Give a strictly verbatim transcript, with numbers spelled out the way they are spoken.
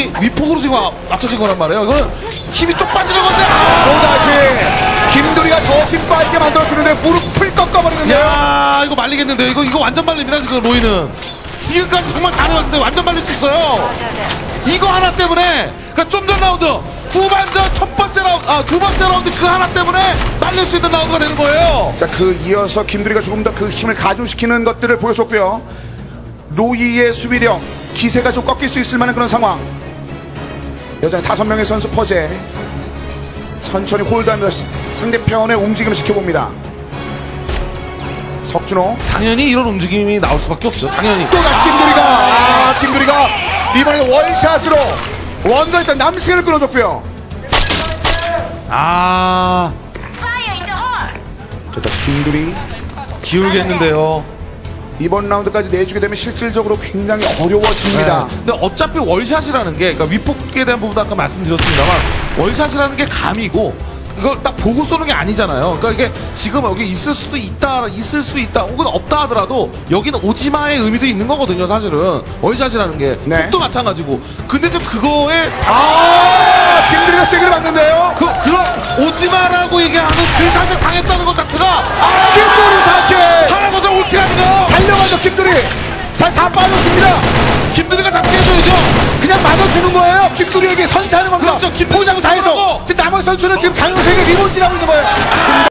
힘이 위폭으로 지금 맞춰진 거란 말이에요. 이거는 힘이 쪽 빠지는 건데. 또다시 김두리가 더 힘 빠지게 만들어주는데 무릎을 꺾어버리는데요. 야, 이거 말리겠는데요. 이거 이거 완전 말립니다. 지금 로이는 지금까지 정말 잘해왔는데 완전 말릴 수 있어요. 이거 하나 때문에. 그러니까 좀 전 라운드 후반전 첫 번째 라운드, 아, 두 번째 라운드 그 하나 때문에 말릴 수 있는 라운드가 되는 거예요. 자, 그 이어서 김두리가 조금 더 그 힘을 가중시키는 것들을 보여줬고요. 로이의 수비력, 기세가 좀 꺾일 수 있을 만한 그런 상황. 여전히 다섯 명의 선수 퍼제 천천히 홀드하면서 상대편의 움직임을 지켜봅니다. 석준호. 당연히 이런 움직임이 나올 수밖에 없죠. 당연히. 또다시 김두리가 아, 김두리가 이번에 원샷으로 원더했던 남승을 끊어줬고요. 아, 자, 다시 김두리. 기울겠는데요. 이번 라운드까지 내주게 되면 실질적으로 굉장히 어려워집니다. 네. 근데 어차피 월샷이라는 게, 그러니까 위폭에 대한 부분도 아까 말씀드렸습니다만, 월샷이라는 게 감이고, 이걸 딱 보고 쏘는 게 아니잖아요. 그러니까 이게 지금 여기 있을 수도 있다, 있을 수 있다, 혹은 없다 하더라도 여기는 오지마의 의미도 있는 거거든요, 사실은. 월샷이라는 게. 네. 폭도 마찬가지고. 근데 좀 그거에, 아, 김두리가 세게를 막는데요. 그, 그런 오지마라고 얘기하는 그 샷을 당했다는 것 자체가, 아, 김두리 사케 하나 더서 올킬합니다. 달려가죠 김두리. 자, 다 빠졌습니다. 김두리가 잡게 해줘야죠. 그냥 맞아주는 거예요. 김두리에게 선사하는 겁니다. 그렇죠. 김두리 부장 다 해서 선수라고. 지금 나머지 선수는 지금 강효수에게 리본질하고 있는 거예요.